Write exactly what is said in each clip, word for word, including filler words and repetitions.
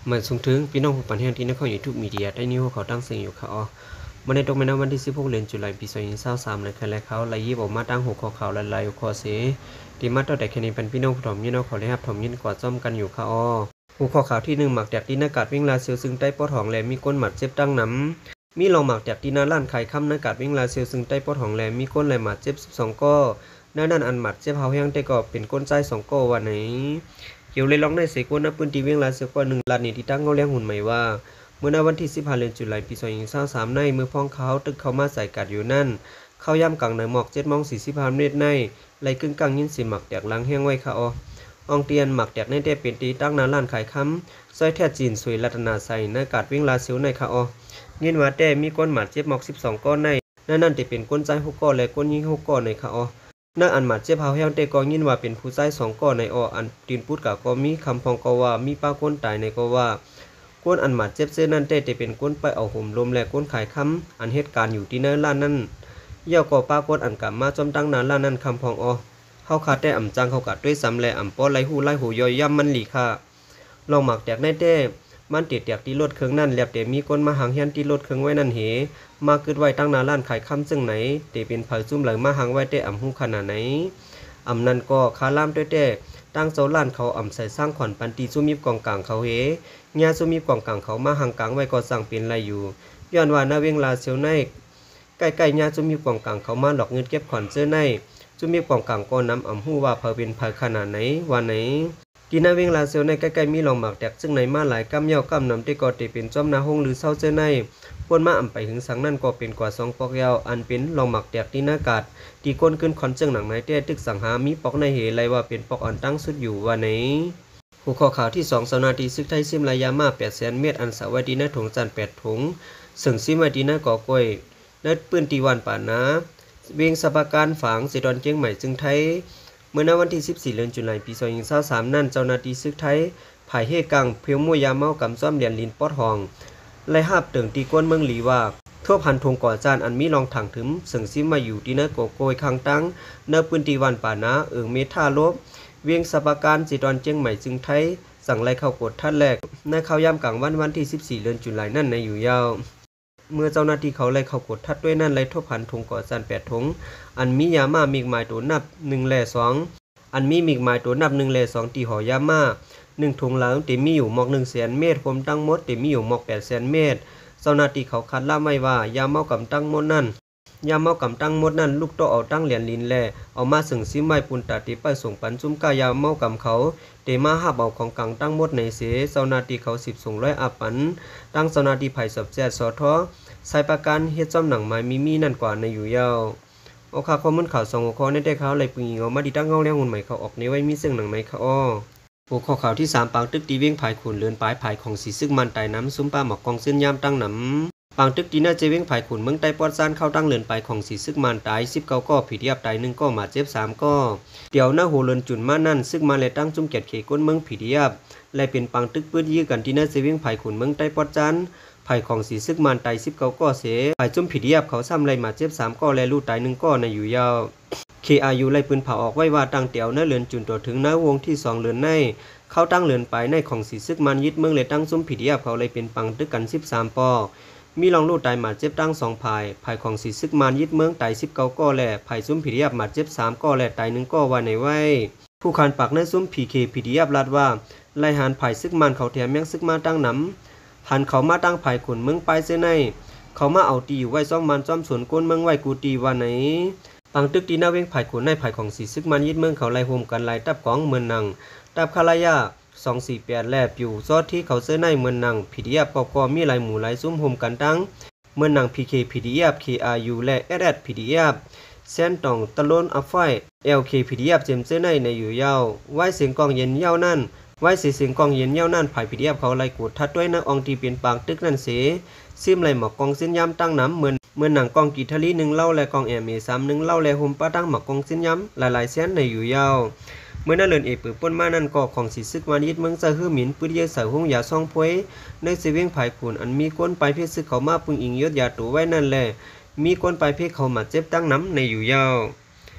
เหมือนส่งถึงพี่น้องผู้ปันแห่งที่นักข่าวยูทูบมีเดียได้นิ้วเขาตั้งเสียงอยู่ค่ะอ๋อเมื่อในตรงในวันที่สิบหกเดือนตุลาคมปีสองพันยี่สิบสามในคืนแรกเขาไล่ยิบออกมาตั้งหัวข้อข่าวและลายข้อเสียที่มาต่อแต่แค่นี้เป็นพี่น้องผู้ถ่อมยินเอาเขาเลยครับถ่อมยินกอดจ้อมกันอยู่ค่ะอ๋อหัวข้อข่าวที่หนึ่งหมักแดดที่หน้ากาดวิ่งลาเซียวซึ่งใต้ปอดหองแหลมมีก้นหมัดเจ็บตั้งน้ำมีลองหมักแดดที่หน้าล้านไข่ค่ำหน้ากาดวิ่งลาเซียวซึ่งใต้ปอดหองแหลมมีก้นไหลหมัดเจ็บสิบสองก้อหน้านั่นอันหมัดเจ็บเฮาแห้งแต่ก็เป็นก้นใจสองก้อวันไหนเกี่ยวเลยลองในเสกวนนับปืนตีเวียงลาเซียวกว่าหนึ่งล้านนี่ที่ตั้งเงาเลี้ยงหุ่นใหม่ว่าเมื่อในวันที่สิบห้าเดือนตุลาคมปีสองพันยี่สิบสามในมือพ้องเขาตึกเข้ามาใส่กัดอยู่นั่นเข้าย่ำกลางในหมอกเจ็ดโมงสี่สิบห้าเมตรในไหลกึ่งกลางยินสีหมักแตกลังแห้งไว้ค่ะอ๋ออองเตียนหมักแตกในเตเป็นตีตั้งนาล้านขายคำซอยแท้จีนสวยรัตนาใส่ในกาดวิ่งลาเซียวในค่ะอ๋อยินว่าแต่มีก้นหมัดเจ็บหมอกสิบสองก้อนในนั่นนั่นจะเป็นก้นใจหกก้อนและก้นยิงหกก้อนในค่ะอ๋อนักอันหมัดเจ็บเฮาแห้งแต่ก็ยินว่าเป็นผู้ชายสองก้อนในอ๋ออันตีนพูดกับก็มีคำพองก็ว่ามีป้าก้นตายในก็ว่าก้นอันหมัดเจ็บเส้นนั่นแต่จะเป็นก้นไปเอาห่มลมและก้นขายคำอันเหตุการณ์อยู่ที่เนื้อล้านนั่นเย่าก็ป้าก้นอันกลับมาจอมตั้งนานล้านนั่นคำพองอ๋อเฮาขาดแต่อ่ำจังเขากัดด้วยซ้ำและอ่ำป้อไล่หูไล่หูย่อยย่ำมันหลีค่ะลองหมักแตกในแต่มันติดแตกที่รถเครื่องนั่นแล้วแต่มีก้นมาหางเฮียนที่รถเครื่องไว้นั่นเหมาเกิดไว้ตั้งนาล้านขายคำซึ่งไหนแต่เป็นเผยซุ่มไหลมาหางไว้แต่อ่ำหูขนาดไหนอ่ำนั่นก็คาล่ามด้วยแต่ตั้งเสาล้านเขาอ่ำใส่สร้างขวัญปันตีซุ่มมีกองกลางเขาเฮญาซุ่มมีกองกลางเขามาหางกลางไว้ก็สั่งเป็นไรอยู่ย้อนว่านาเวงลาเซียวในใกล้ๆญาซุ่มมีกองกลางเขามาหลอกเงินเก็บขวัญเสื้อในซุ่มมีกองกลางก็นำอ่ำหูว่าเผยเป็นเผยขนาดไหนวันไหนที่นาเวงลาเซียวในใกล้ๆมีหลองหมากแตกซึ่งในมาหลายกำเย่ากำนำที่ก็ติเป็นจอมนาห้องหรือเศร้าเสื้อในปนมาอ่ำไปถึงสังนั่นก็เป็นกว่าสองปอกยาวอันเป็นหลองหมากแตกที่หน้ากาดที่ก้นขึ้นคอนเจิงหนังในเต้ตึกสังหามีปอกในเหไรว่าเป็นปอกอ่อนตั้งสุดอยู่วันไหนหัวข้อข่าวที่สองสนาทีซึกไทยซิมลายามาแปดแสนเมตรอันสาวดีนาถุงจันแปดถุงสึ่งซิมาดีนาก่อกล้วยนัดปืนตีวันป่านะเวียงสภาการฝังเสดอนเจียงใหม่จึงไทยเมื่อในวันที่สิบสี่เดือนตุลาคมปีสองพันยี่สิบสามนั่นเจ้าหน้าที่ซึกไทยผายเฮกังเพียวมวยยาเมากำซ้อมเหรียญลินปอดหองไล่ห้าบเติงตีก้นเมืองหลีว่าทั่วพันธงก่อจานอันมีรองถังถึงสึ่งซิมาอยู่ที่เนื้อโกโกยคังตั้งเนื้อปืนตีวันป่านะเอิงเมท่าลบเวียงสภาการเสดอนเจียงใหม่จึงไทยสั่งไล่เข้ากดท่านแรกในเข้าย่ำกลางวันวันที่สิบสี่เดือนตุลาคมนั่นในอยู่ยาวเมื่อเจ้าหน้าที่เขาไล่เข้ากดทัดด้วยนั่นไล่ทบพันธงก่อจานแปดธงอันมียามามีหมายตัวนับหนึ่งแหล่สองอันมีมีหมายตัวนับหนึ่งแหล่สองตีหอยามาหนึ่งถุงหลังเต็มมีอยู่หมอกหนึ่งแสนเมตรผมตั้งมดเต็มมีอยู่หมอกแปดแสนเมตรเจ้าหน้าที่เขาคัดล่าไม่ว่ายาเมากำตั้งมดนั่นยาเมากำตั้งมดนั่นลูกโตเอาตั้งเหรียญลินแลเอามาสึ่งซิไม้ปุนตาติไปส่งปันจุ้มกายาเมากำเขาเตมาห้าเบาของกลางตั้งมดในเสเจ้าหน้าที่เขาสิบส่งร้อยอาปันตั้งเจ้าหน้าที่ไผ่สับแจดสอท้อสายประกันเฮ็ดจอมหนังไม้มีมีนั่นกว่าในอยู่ยาวโอคาข้อมูลข่าวสองหัวข้อในได้ข่าวไหลปึงเอามาดีตั้งเงาแล้วหุ่นใหม่เขาออกในไว้มีซึ่งหนังในค่ะอ้อหัวข้อข่าวที่สามปางตึกตีเวียงผายขุนเลือนปลายผายของสีซึกมันไตน้ำซุ้มปลาหมอกกองเส้นยามตั้งน้ำปางตึกตีน่าเจเวียงผายขุนเมืองใต้ปอดซานเข้าตั้งเลือนปลายของสีซึกมันตายสิบเก้าก้อผีเดียบตายหนึ่งก้อหมาเจ็บสามก้อเดี๋ยวหน้าโหเลือนจุนมานั่นซึกมาเลยตั้งจุ่มเกียรติเขก้นเมืองผีเดียบและเป็นปางตึกปื้ดยื้อกันที่น่าเจเวียงผายขุนเมืองใต้ปอดซานไผ่ของสีซึกมันตายสิบเก้าก้อเสไผ่จุ่มผีเดียบเขาซ้ำไรมาเจ็บสามก้อและลูกตายหนึ่งก้อในอยู่ยาวเคอายุไล่ปืนเผาออกไว้ว่าตั้งเตียวหน้าเลือนจุนตัวถึงหน้าวงที่สองเลือนในเขาตั้งเลือนไปในของสีซึกมันยึดเมืองเลยตั้งซุ้มผีเดียบเขาเลยเป็นปังตึกกันสิบสามปอมีรองลูกตายหมาเจ็บตั้งสองภายภายของสีซึกมันยึดเมืองตายสิบเก้าก้อแหล่ภายซุ้มผีเดียบหมาเจ็บสามก้อแหล่ตายหนึ่งก้อวันในไว้ผู้คันปักในซุ้มผีเคผีเดียบลาดว่าไล่หานภายซึกมันเขาแถมยังซึกมาตั้งน้ำหันเขามาตั้งภายขุนเมืองไปเส้นในเขามาเอาตีอยู่ไว้ซ่อมมันซ่อมสวนก้นเมืองไว้กูตีวันไหนปังตึกตีหน้าเว้งไผ่ขุนในไผ่ของสีซึกมันยึดเมืองเขาไล่โฮมกันไล่ตับกองเมืองนังตับคาลายาสองสี่แปดแลบอยู่ซอดที่เขาเสื้อในเมืองนังพีดีเอฟก็ก็มีหลายหมู่หลายซุ้มโฮมกันตั้งเมืองนังพีเคพีดีเอฟเคอาร์ยูและเอสเอสพีดีเอฟเส้นตองตะลุนอัฟไฟเอลเคพีดีเอฟเจมเสื้อในในอยู่ยาวไว้เสียงกองเย็นยาวนั่นไว้เสียงกองเย็นยาวนั่นไผ่พีดีเอฟเขาไล่กดทัดด้วยนักองตีเป็นปางตึกนั่นเสซิมไหลหมอกกองเส้นยำตั้งน้ำเหมือนเมื่อหนังกองกีทะลีหนึ่งเล่าและกองแอมเอสามหนึ่งเล่าและหุมป้าตั้งหมอกกองเส้นยำหลายๆเส้นในอยู่ยาวเมื่อนั่นเลือนเอปือป้นมานั่นก็ของสีซึกมานิดเมืองจะฮื้อหมินปื้ดเยอะใส่ห้องยาซ่องพวยในเสวียงผายขุนอันมีก้นปลายเพชรซึกเขามาปึงอิงยศยาตัวไว้นั่นแหละมีก้นปลายเพชรเขามาเจ็บตั้งน้ำในอยู่ยาว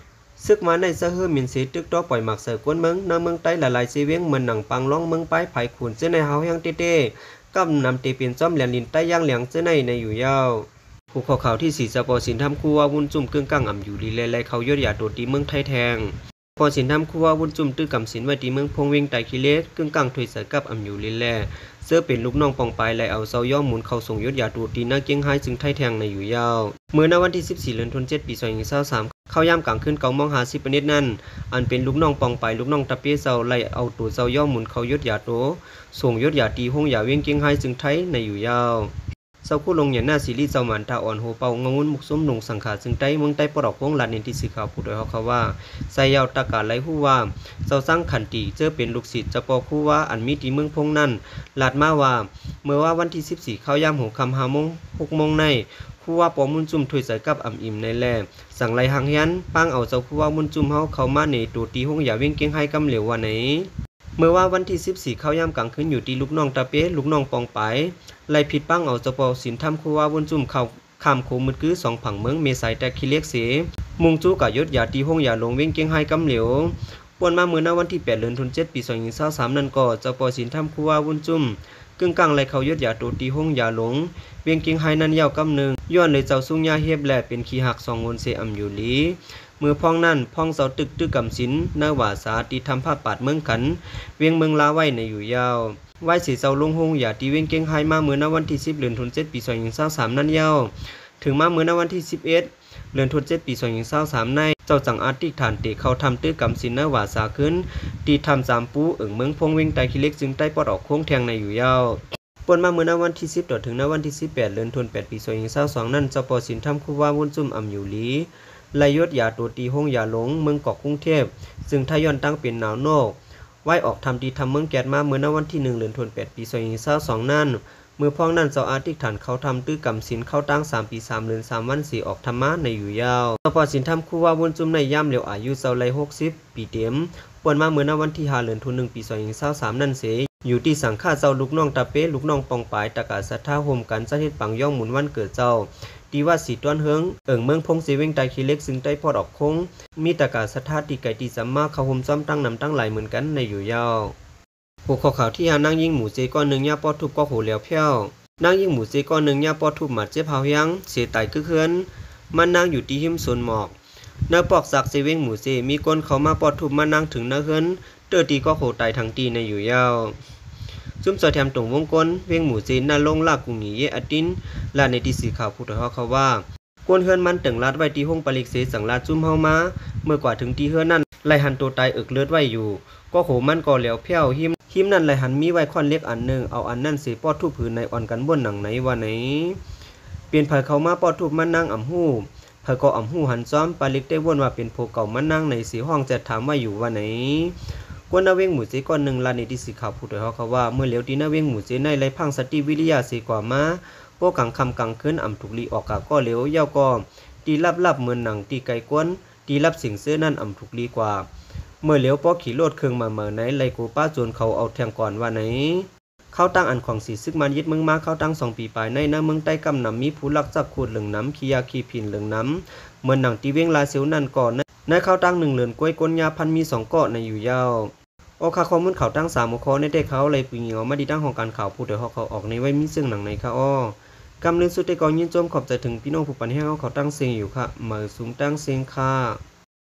ซึกมาในเสฮือมินสีตึกต่อปล่อยหมักเสือกวนเมืองนาเมืองใต้หลายๆซีเวียงเหมือนหนังปังร้องเมืองไปไผ่ขุนเจ้าในเฮายังเต้ๆกำนำตีเปลี่ยนจ้อมเหรียญลินใต้ย่างเหลียงเจ้าในในอยู่ยาวผู้ขอข่าวที่สี่สปอสินทำคู่ว่าวุ่นจุ่มกึ่งกลางอ่ำอยู่ลีเลไลเขายอดยาโดดตีเมืองไทยแทงพอสินทำคู่ว่าวุ่นจุ่มตื้อกำสินไว้ตีเมืองพงเวงไตคิเลสกึ่งกลางถอยใส่กับอ่ำอยู่ลีแลเสื้อเป็นลูกน้องปองไปไล่เอาเสาย่อมหมุนเข้าส่งยศยาตูตีน่าเกี้ยงไฮ้จึงไทยแทงในอยู่ยาวเมื่อในวันที่สิบสี่เดือนธันวาคมปีสองพันยี่สิบสามเข้าย่ำกลางขึ้นเกามองหาสิบประเด็นนั้นอันเป็นลูกน้องปองไปลูกน้องตะเปียเสาไล่เอาตัวเสาย่อมหมุนเข้ายศยาโตส่งยศยาตีห้องยาเวียงเกี้ยงไฮ้จึงไทยในอยู่ยาวเสาคู่ลงอย่างหน้าซีรีส์เจ้าหมันตาอ่อนโหเป่างงุนมุกส้มลงสังขาจึงไต้เมืองใต้ปลอกพงหลัดเนติสื่อข่าวผู้โดยเขาเขาว่าใส่ยาวตะการไล่ผู้ว่าเสาสร้างขันตีเจอเป็นลูกศิษย์จะปอคู่ว่าอันมีตีเมืองพงนั่นหลัดมาว่าเมื่อว่าวันที่สิบสี่เข้าย่ำหัวคำหาโมงหกโมงในคู่ว่าปอมุนจุ่มถอยใส่กับอ่ำอิ่มในแล่สั่งไล่หางยันป้างเอาเจ้าคู่ว่ามุนจุ่มเฮาเข้ามาในตัวตีห้องอย่าเวียงเกี้ยงไฮ้กำเหลวว่าไหนเมื่อว่าวันที่สิบสี่เข้าย่ำกลางคืนอยู่ที่ลูกน้องตาเป๊ะลูกน้องปองไปไล่ผิดปั้งเอาเจ้าปอสินทำคู่ว่าวนจุ่มเข้าคำโคมืดกื้อสองผังเมืองเมษายแต่คิเล็กเสมุงจู้กับยศยาตีห้องยาลงเว้งเกี้ยงไฮ้กำเหลวปวนมาเมื่อในวันที่แปดเดือนธันวาคมปีสองพันยี่สิบสามนั่นก็เจ้าปอสินทำคู่ว่าวนจุ่มกึ่งกลางไล่เขายศยาตัวตีห้องยาหลงเวียงเกี้ยงไฮ้นั้นยาวกำหนึ่งย้อนเลยเจ้าสุงยาเฮียบแหลเป็นขี้หักสองงนเสอำอยู่ลีมือพองนั่นพองเสาตึกตึกกำสินนาวาสาตีทำผ้าปาดเมืองขันเวียงเมืองลาไว้ในอยู่ยาวไหว้สีเสาลงหงอย่าตีเวียงเกี้ยงไฮ้มาเมื่อในวันที่สิบเดือนธันวาคมปีสองพันยี่สิบสามนั่นยาวถึงมาเมื่อในวันที่สิบเอ็ดเดือนธันวาคมปีสองพันยี่สิบสามในเจ้าจังอาติฐานเตเขาทำตื้อกำสินนาวาสาขึ้นตีทำสามปูเอิงเมืองพงเวียงไตคิเล็กจึงใต้ปอดออกโค้งแทงในอยู่ยาวปนมาเมื่อในวันที่สิบต่อถึงในวันที่สิบแปดเดือนธันวาคมปีสองพันยี่สิบสองนั่นเจ้าปอสินทำคู่ว่าวุ่นจุ่มอ่ำอยู่ลีไลยศยาตัวตีห้องยาหลงเมืองเกาะกรุงเทพซึ่งทย้อนตั้งเป็นหนาวนอกไหวออกทำดีทำเมืองแกดมาเมื่อในวันที่หนึ่งเดือนธันวาคมปีสองพันยี่สิบสองนั่นเมื่อพ้องนั่นเจ้าอาติฐานเขาทำตื้อกำสินเข้าตั้งสามปีสามเดือนสามวันสี่ออกธรรมะในอยู่ยาวเจ้าปอสินทำคู่ว่าวุ่นจุ่มในย่ำเหลียวอายุเจ้าไลหกสิบปีเต็มปวนมาเมื่อในวันที่ห้าเดือนธันวาคมปีสองพันยี่สิบสามนั่นเสอยู่ที่สังฆาเจ้าลูกน้องตาเป้ลูกน้องปองปายตะกาศรัทธาโฮมกันสาเหตุปังย่องหมุนวันเกิดเจ้าดีว่าสีต้นเฮิงเอิ่งเมืองพงเสเวงไตคีเล็กซึ่งได้พอดออกคงมีตะกาศรัทธาตีไก่ตีสัมมาเขาโฮมซ้ำตั้งนำตั้งหลายเหมือนกันในอยู่ยาวหัวข้อข่าวที่หานั่งยิงหมูเจก้อนหนึ่งยาปอทุบก็โหเหลียวเพี้ยวนั่งยิงหมูเจก้อนหนึ่งยาปอทุบหมัดเจ็บเฮายังเสียไตคือเคือนมันนั่งอยู่ที่หิมสวนหมอกเนื้อปอกสักเซเวงหมูเจมีก้นเขามาปอทุบมานั่งถึงเนื้อเฮือนเตอตีก็โหไตทั้งตีในอยู่ยาวซุ่มซอยแถมตรงวงกลเวียงหมูจีนน่าลงลากกุงหนีเยอตินลาในที่สีขาวผู้ถอยเขาว่ากวนเฮือนมันตึงลาดไว้ที่ห้องปลิกเสสังลาดซุ่มเฮามาเมื่อกว่าถึงที่เฮือนนั่นไล่หันตัวตายเอิกเลือดไว้อยู่ก็โหมันก่อเหลียวเพี้ยวหิมหิมนั่นไล่หันมีไว้ค่อนเล็กอันหนึ่งเอาอันนั่นเสปอดทุบผืนในอ่อนกันบนหนังไหนว่าไหนเปลี่ยนเผยเขามาปอดทุบมันนั่งอ่ำหู้เผยก็อ่ำหู้หันซ้อมปลิกได้วนว่าเป็นโพเก่ามันนั่งในสีห้องจะถามว่าอยู่ว่าไหนกวนนาเวงหมูเจก้อนหนึ่งลาในที่สีขาวผู้โดยเขาว่าเมื่อเหลียวตีนาเวงหมูเจในไรพังสติวิริยาสีกว่ามาโป้กังคำกังขึ้นอ่ำถูกลีออกกาก็เหลียวเย้าก็ตีลับลับเหมือนหนังตีไก่กวนตีลับสิ่งเสื้อนั่นอ่ำถูกลีกว่าเมื่อเหลียวป้อขี่โลดเครื่องมาเมื่อไหนไรกูป้าจวนเขาเอาแทงก่อนว่าไหนเข้าตั้งอันของสีซึกมันยึดเมืองมาเข้าตั้งสองปีปลายในหน้าเมืองใต้กำนำมีผู้ลักจักขูดเหลืองน้ำขี้ยาขี้ผินเหลืองน้ำเหมือนหนังตีเวงลาเซลนั่นก่อนในเข้าตั้งหนึ่งเหลือนกล้วยก้นยาพันมีสองเกาะในอยู่ยาวโอคาข้อมูลข่าวตั้งสามโอคอในได้เขาเลยปีเหงียวมาดีตั้งของการข่าวผู้เดือดเขาออกในไว้มีซึ่งหนังในค่ะอ้อกำเนิดสุดได้ก่อนยินจมขอบใจถึงพี่น้องผู้ปันแห้งเขาตั้งเสียงอยู่ค่ะเหมือสูงตั้งเสียงค่ะ